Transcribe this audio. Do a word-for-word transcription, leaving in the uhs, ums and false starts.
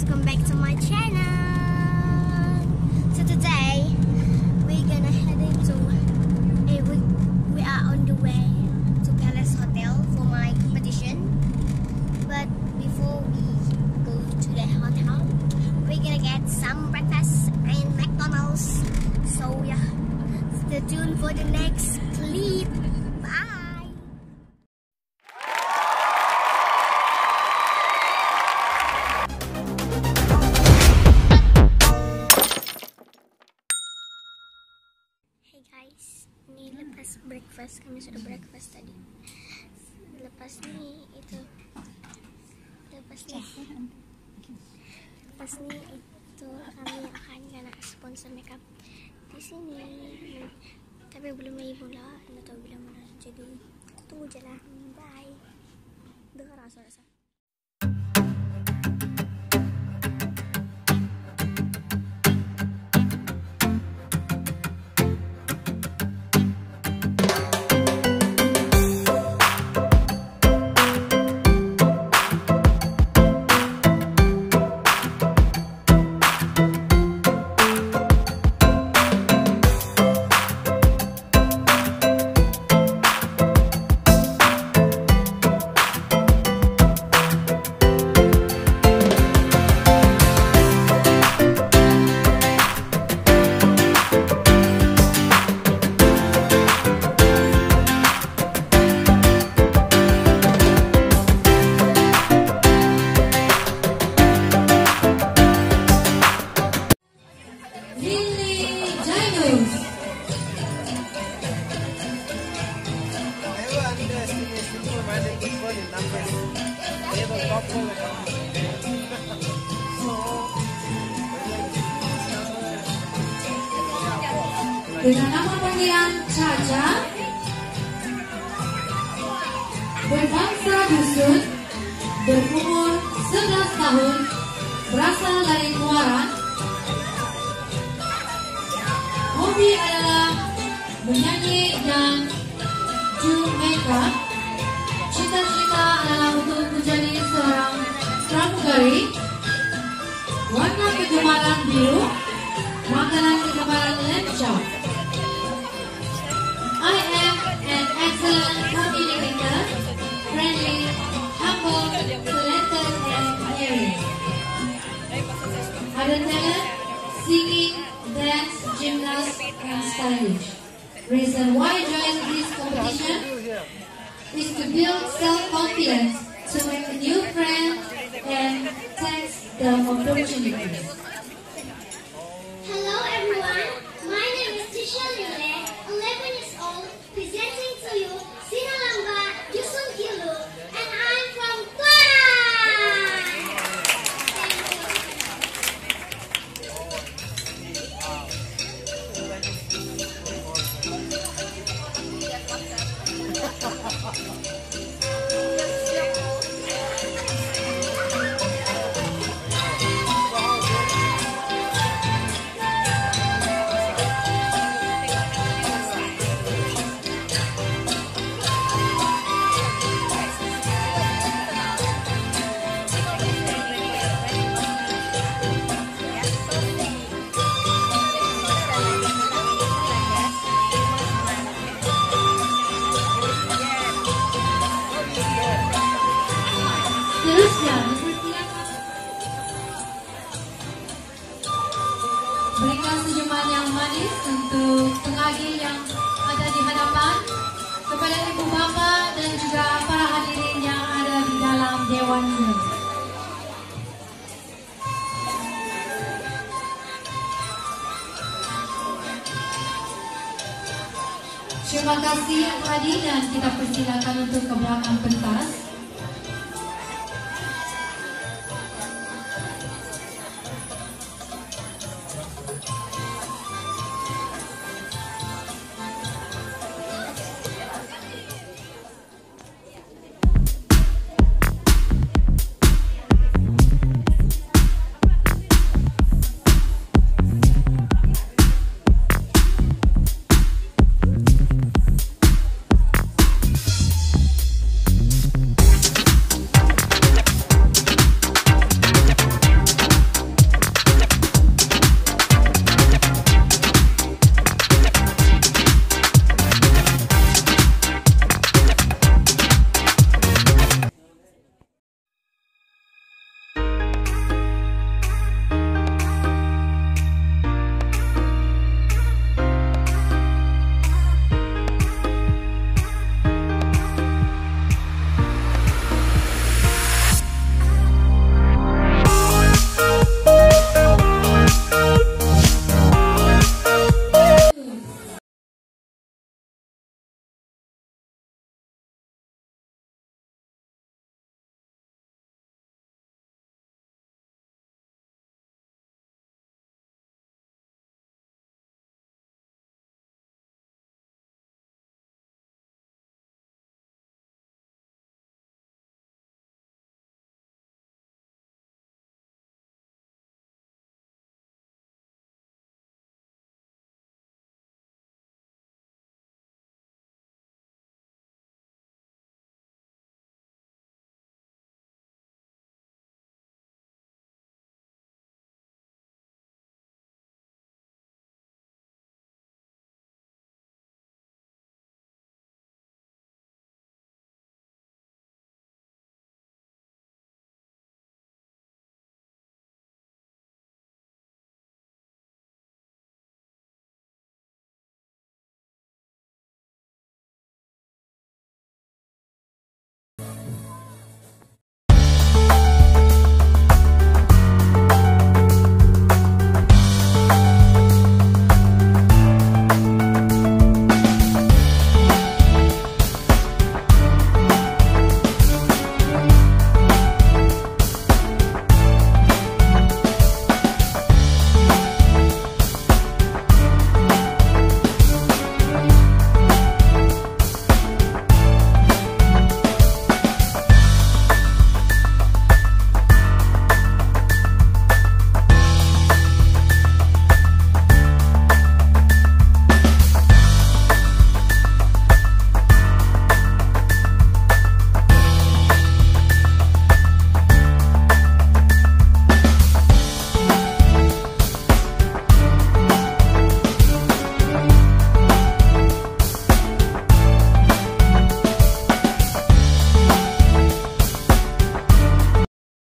welcome back to my channel. So today we're gonna head into eh, we, we are on the way to Palace Hotel for my competition. But before we go to the hotel, we're gonna get some breakfast in McDonald's. So yeah, stay tuned for the next clip. Bye. Hey guys, ini lepas breakfast, kami sudah breakfast tadi. Lepas ni itu, lepas ni, lepas ni itu kami akan kena sponsor makeup di sini. Tapi belum lagi mula, tidak tahu bila mula. Jadi tunggu je lah. Bye. Dengar rasa-rasa. Dengan nama panggilan Caca, berbangsa dusun, berumur sebelas tahun, berasal dari Muaran. Hobi adalah menyanyi dan makeup. Cita-cita adalah untuk menjadi seorang pramugari. Warna kegemaran biru, makanan kegemaran lamb chop. I am an excellent communicator, friendly, humble, talented, and caring. Other talent: singing, dance, gymnast, and stylish. Reason why I joined this competition is to build self-confidence, to make a new friend, and thanks the opportunity. Hello everyone, my name is Tisha Lile, eleven years old, presenting to you Sinalamba Dusun Kilu, and I'm from Kuala. Seterusnya, berikan senyuman yang manis untuk pengadil yang ada di hadapan, kepada ibu bapa dan juga para hadirin yang ada di dalam dewan ini. Terima kasih adik-adik, dan kita persilakan untuk ke belakang pentas.